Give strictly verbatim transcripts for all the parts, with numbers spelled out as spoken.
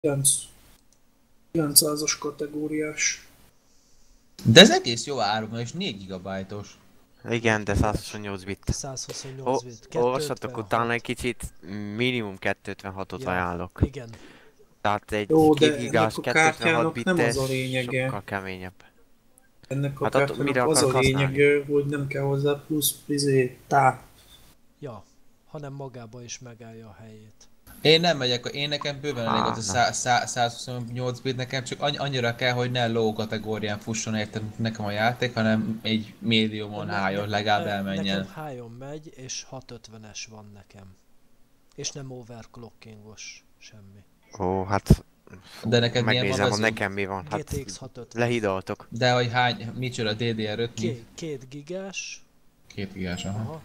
kilencszázas kategóriás. De ez egész jó áru, és négy gigabájtos. Igen, de százhuszonnyolc bit. százhuszonnyolc bit. Olvassatok utána egy kicsit, minimum kétszázötvenhatot ja, ajánlok. Igen. Tehát egy jó, két gigás kétszázötvenhat bites sokkal keményebb. Ennek a hát kártyának az a lényeg, hogy nem kell hozzá plusz izé, táp. Ja, hanem magába is megállja a helyét. Én nem megyek, én nekem bőven elég az a százhuszonnyolc bit, nekem csak annyira kell, hogy ne low kategórián fusson értem nekem a játék, hanem egy médiumon, high-on legalább elmenjen. Nekem high-on megy, és hatszázötvenes van nekem. És nem overclockingos semmi. Ó, hát... De neked milyen megnézem, van nekem mi van. Hát G T X hatszázötven. lehidaltok. De hogy hány, micsoda D D R öt? Két, két gigás. Két gigás, aha. aha.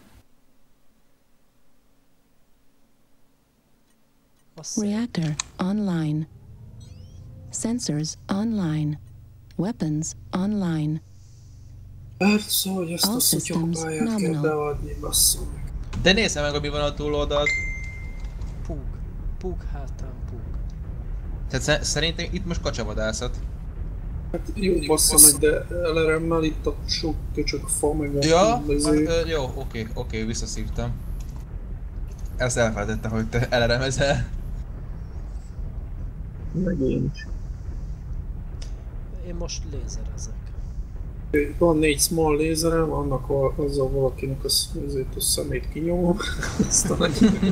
Reactor online. Sensors online. Weapons online. Persze, hogy ezt a szutyokpályát kell beadni, basszom. De nézze meg, hogy mi van a túloldalt. Pug. Pug hátán pug. Tehát szerintem itt most kacsavadászat. Hát jó bassza meg, de el er em-mel itt a sok köcsök fa meg a... Ja, ö, jó, oké, oké, visszaszívtam. Ezt elfelejtette, hogy te el er em-ezel. Meg én is. Én most lézerezek. Van négy small lézerem, annak a, azzal valakinek az, azért a szemét kinyomom. Aztán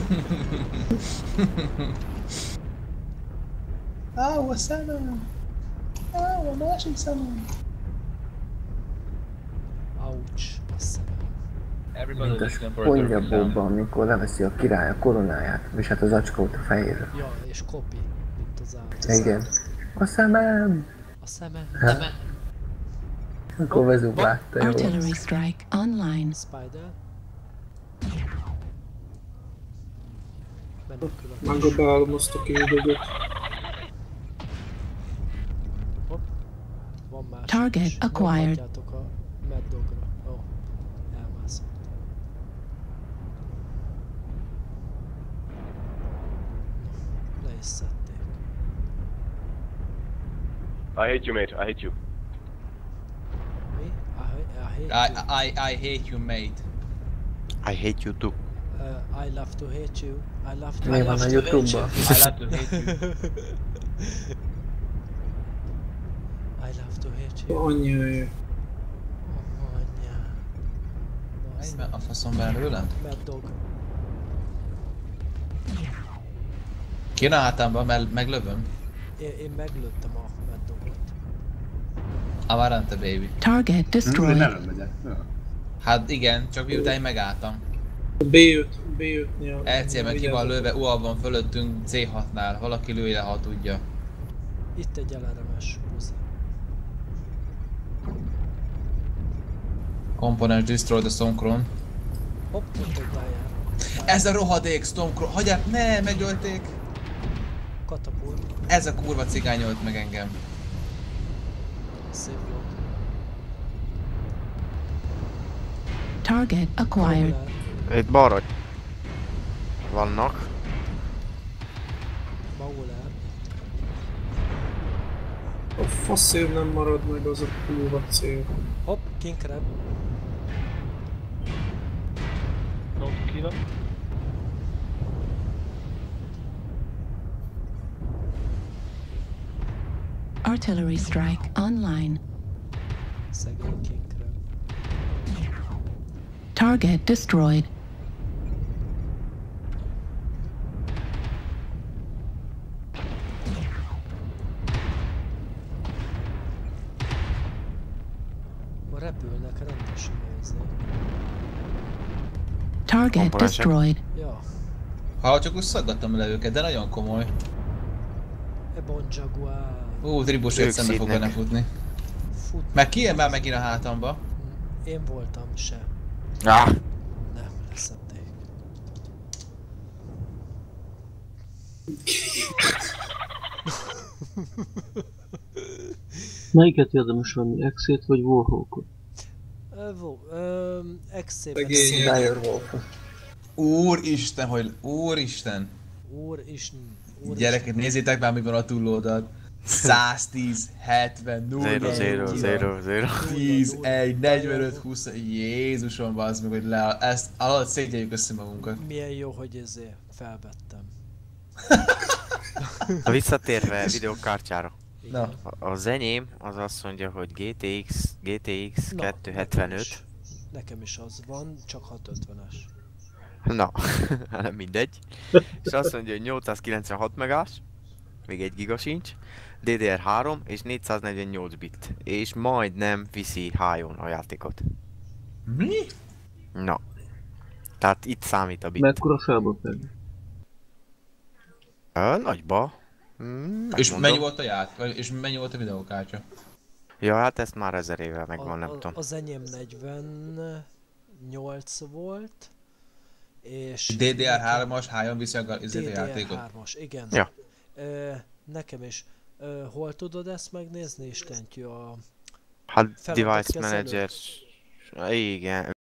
Áú, a szemem! Áú, a másik szemem! Ouch, a szemem. Mint a Spongyabob-ban, amikor leveszi a király a koronáját, és hát az acskót a fejére. Ja, és kopi, mint az állat. Igen. A szemem! A szemem! Hát. Akkor vezük látta, jó. Artillery strike online. Spider. Maga beállom azt a kédögöt. Van más. Target acquired. A Mad Dogra. Ó, oh, elmászott. Le is szedték. I hate you, mate. I hate you. Mi? I, I, I, hate I, I, I hate you, mate. I hate you too. Uh, I love to hate you. I love to Mi van a YouTube-ban? I love to hate you. I love to hate you. Anyja. Anyja. Menj a faszom belőlem? Mad Dog. Ki a hátámba, me meglövöm? Én, én meglőttem a Mad Dogot. Amarante baby. Target destroyed. Hát igen, csak miután én megálltam. bé öt, bé ötnél. er cé meg ki van lőve, u á van fölöttünk cé hatnál. Valaki lője, ha tudja. Itt egy el er em-es buzi. Components destroy the Stormcron. Hopp, ott egy dájár. Ez a rohadék Stormcron, hagyját, ne, megölték! Katapult. Ez a kurva cigány ölt meg engem. Szép volt. Target acquired. Itt balra vannak. Mauler. A faszév nem marad meg az a kurva cél. Hopp, King Crab. Don't kill him. Artillery strike online. Szegény King Crab. Target destroyed. Repülnek rendesen nézni. Target destroyed. Ja. Ha csak úgy szaggattam le őket, de nagyon komoly. Ebon Jaguar. Ú, tribus öt szembe fog benne futni. Fut. Meg ki jön már megint a hátamba? Én voltam se. Ah. Nem, leszedték. Melyiket érdemes venni? Exét vagy Warhawkot? Exében... Direwolf. Úristen, hogy... Úristen! Úristen! Gyerekek, nézzétek már, mi van a túlódad. száztíz, hetven, nulla, zero, zero, zero. tíz, egy, negyvenöt, húsz, Jézusom, bazd meg, hogy le, ezt alatt szégyeljük össze magunkat. Milyen jó, hogy ezért felvettem. Na visszatérve videókártyára. Na. A, az enyém az azt mondja, hogy gé té iksz, gé té iksz Na, kétszázhetvenöt. Nekem is, nekem is az van, csak hatszázötvenes. Na, nem mindegy. És azt mondja, hogy nyolcszázkilencvenhat megás, még egy giga sincs, dé dé er három és négyszáznegyvennyolc bit. És majdnem viszi high-on a játékot. Mi? Na. Tehát itt számít a bit. Mekkora felbontás? Ö, nagyba. Hmm, És mennyi volt a játék? És mennyi volt a videókártya? Ja, hát ezt már ezer éve megvan, a, nem a, tudom. Az enyém negyvennyolc volt, és... dé dé er hármas high-on viszi a, a játékot? dé dé er hármas, igen. Ja. Ö, nekem is. Ö, hol tudod ezt megnézni, Istentyű, a... Hát feladatok Device kezelő? Manager... Igen,